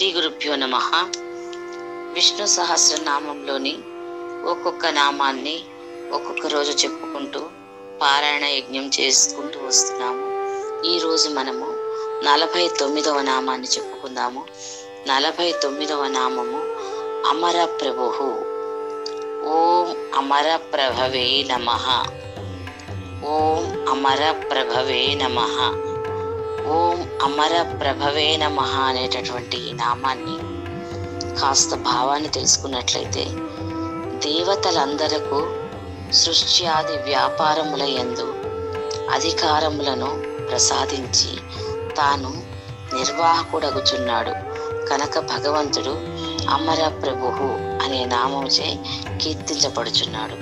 శ్రీ గురుభ్యో నమః. విష్ణు సహస్రనామంలోని ఒక్కొక్క నామాన్ని ఒక్కొక్క రోజు చెప్పుకుంటూ పారాయణ యజ్ఞం చేసుకుంటూ వస్తున్నాము. ఈరోజు మనము 49వ నామాన్ని చెప్పుకుందాము. 49వ నామము అమర ప్రభుః. ఓం అమర ప్రభవే నమః. ఓం అమర ప్రభవే నమః. ఓం అమర ప్రభవే నమః అనేటటువంటి ఈ నామాన్ని కాస్త భావాన్ని తెలుసుకున్నట్లయితే, దేవతలందరకు సృష్టి ఆది వ్యాపారముల యందు అధికారములను ప్రసాదించి తాను నిర్వాహకుడగుచున్నాడు కనుక భగవంతుడు అమర ప్రభుః అనే నామముచే కీర్తించబడుచున్నాడు.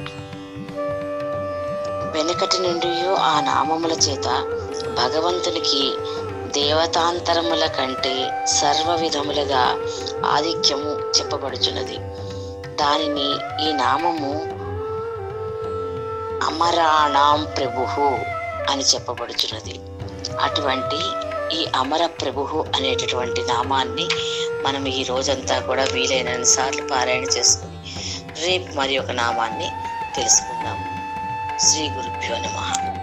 వెనుకటి నుండి ఆ నామముల చేత భగవంతునికి దేవతాంతరముల కంటే సర్వ విధములుగా ఆధిక్యము చెప్పబడుచున్నది. దానిని ఈ నామము అమరాణాం ప్రభుః అని చెప్పబడుచున్నది. అటువంటి ఈ అమర ప్రభుః అనేటటువంటి నామాన్ని మనం ఈ రోజంతా కూడా వీలైనన్ని సార్లు పారాయణ చేసుకుని రేపు మరి ఒక నామాన్ని తెలుసుకుందాం. శ్రీ గురుభ్యో నమః.